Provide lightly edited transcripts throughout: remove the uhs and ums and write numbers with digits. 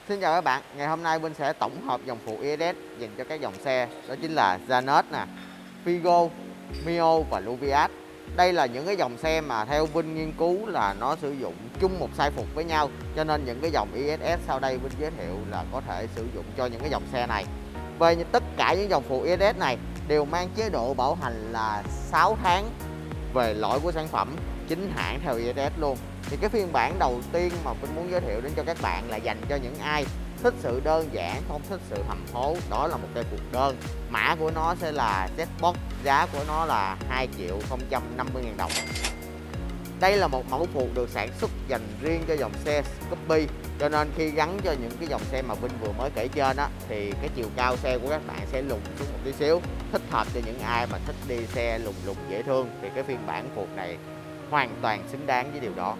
Xin chào các bạn, ngày hôm nay Vinh sẽ tổng hợp dòng phụ ISS dành cho các dòng xe, đó chính là Janet nè, Figo, Mio và Luvias. Đây là những cái dòng xe mà theo Vinh nghiên cứu là nó sử dụng chung một sai phục với nhau, cho nên những cái dòng ISS sau đây Vinh giới thiệu là có thể sử dụng cho những cái dòng xe này. Về tất cả những dòng phụ ISS này đều mang chế độ bảo hành là 6 tháng về lỗi của sản phẩm, chính hãng theo ISS luôn. Thì cái phiên bản đầu tiên mà Vinh muốn giới thiệu đến cho các bạn là dành cho những ai thích sự đơn giản, không thích sự hầm hố. Đó là một cây phuộc đơn, mã của nó sẽ là Zbox, giá của nó là 2.050.000 đồng. Đây là một mẫu phuộc được sản xuất dành riêng cho dòng xe Scoopy, cho nên khi gắn cho những cái dòng xe mà Vinh vừa mới kể trên á, thì cái chiều cao xe của các bạn sẽ lùn xuống một tí xíu, thích hợp cho những ai mà thích đi xe lùn lùn dễ thương. Thì cái phiên bản phuộc này hoàn toàn xứng đáng với điều đó.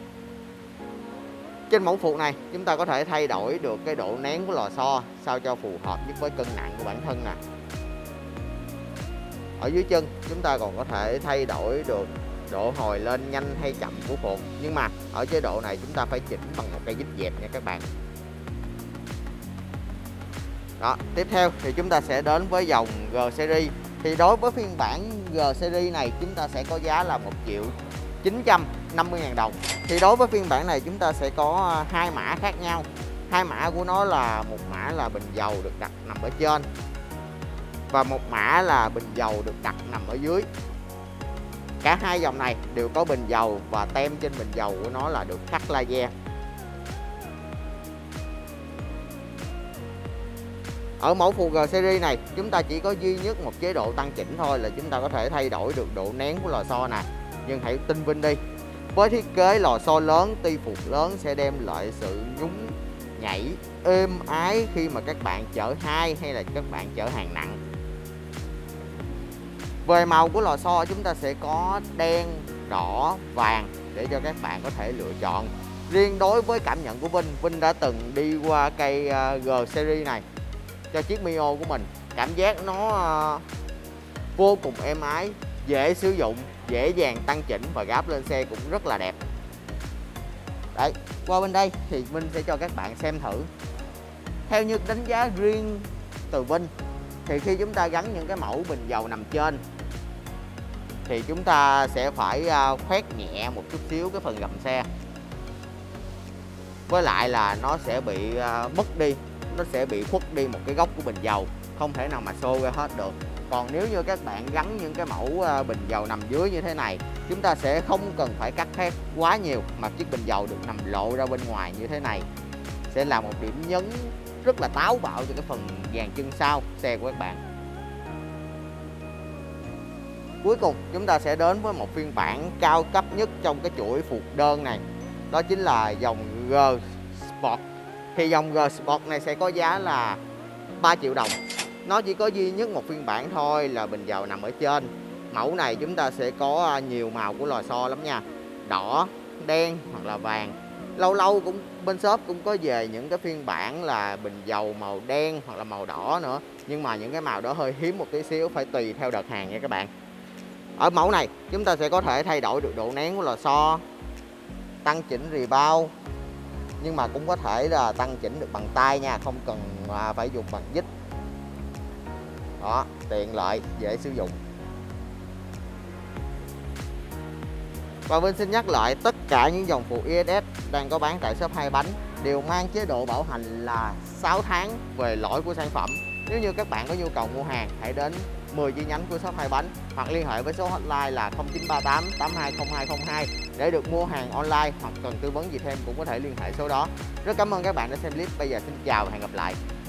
Trên mẫu phuộc này chúng ta có thể thay đổi được cái độ nén của lò xo sao cho phù hợp nhất với cân nặng của bản thân nè. Ở dưới chân chúng ta còn có thể thay đổi được độ hồi lên nhanh hay chậm của phuộc, nhưng mà ở chế độ này chúng ta phải chỉnh bằng một cây vít dẹp nha các bạn. Đó, tiếp theo thì chúng ta sẽ đến với dòng G series. Thì đối với phiên bản G series này chúng ta sẽ có giá là 1.950.000 đồng. Thì đối với phiên bản này chúng ta sẽ có hai mã khác nhau. Hai mã của nó là một mã là bình dầu được đặt nằm ở trên và một mã là bình dầu được đặt nằm ở dưới. Cả hai dòng này đều có bình dầu và tem trên bình dầu của nó là được khắc laser. Ở mẫu phuộc G series này chúng ta chỉ có duy nhất một chế độ tăng chỉnh thôi, là chúng ta có thể thay đổi được độ nén của lò xo nè. Nhưng hãy tin Vinh đi, với thiết kế lò xo lớn, ti phuộc lớn sẽ đem lại sự nhún nhảy êm ái khi mà các bạn chở hai hay là các bạn chở hàng nặng. Về màu của lò xo chúng ta sẽ có đen, đỏ, vàng để cho các bạn có thể lựa chọn. Riêng đối với cảm nhận của Vinh đã từng đi qua cây G series này cho chiếc Mio của mình, cảm giác nó vô cùng êm ái, dễ sử dụng, dễ dàng tăng chỉnh và gáp lên xe cũng rất là đẹp. Đấy, qua bên đây thì Vinh sẽ cho các bạn xem thử. Theo như đánh giá riêng từ Vinh thì khi chúng ta gắn những cái mẫu bình dầu nằm trên thì chúng ta sẽ phải khoét nhẹ một chút xíu cái phần gầm xe, với lại là nó sẽ bị mất đi, nó sẽ bị khuất đi một cái góc của bình dầu, không thể nào mà xô ra hết được. Còn nếu như các bạn gắn những cái mẫu bình dầu nằm dưới như thế này, chúng ta sẽ không cần phải cắt hết quá nhiều, mà chiếc bình dầu được nằm lộ ra bên ngoài như thế này sẽ là một điểm nhấn rất là táo bạo cho cái phần dàn chân sau xe của các bạn. Cuối cùng chúng ta sẽ đến với một phiên bản cao cấp nhất trong cái chuỗi phuộc đơn này, đó chính là dòng G Sport. Thì dòng G Sport này sẽ có giá là 3 triệu đồng. Nó chỉ có duy nhất một phiên bản thôi là bình dầu nằm ở trên. Mẫu này chúng ta sẽ có nhiều màu của lò xo lắm nha, đỏ, đen hoặc là vàng. Lâu lâu cũng bên shop cũng có về những cái phiên bản là bình dầu màu đen hoặc là màu đỏ nữa, nhưng mà những cái màu đó hơi hiếm một tí xíu, phải tùy theo đợt hàng nha các bạn. Ở mẫu này chúng ta sẽ có thể thay đổi được độ nén của lò xo, tăng chỉnh rebound, nhưng mà cũng có thể là tăng chỉnh được bằng tay nha, không cần phải dùng bằng vít. Đó, tiện lợi, dễ sử dụng. Và Vinh xin nhắc lại, tất cả những dòng phụ ISS đang có bán tại shop Hai Bánh đều mang chế độ bảo hành là 6 tháng về lỗi của sản phẩm. Nếu như các bạn có nhu cầu mua hàng, hãy đến 10 chi nhánh của shop Hai Bánh hoặc liên hệ với số hotline là 0938 820202 để được mua hàng online, hoặc cần tư vấn gì thêm cũng có thể liên hệ số đó. Rất cảm ơn các bạn đã xem clip. Bây giờ xin chào và hẹn gặp lại.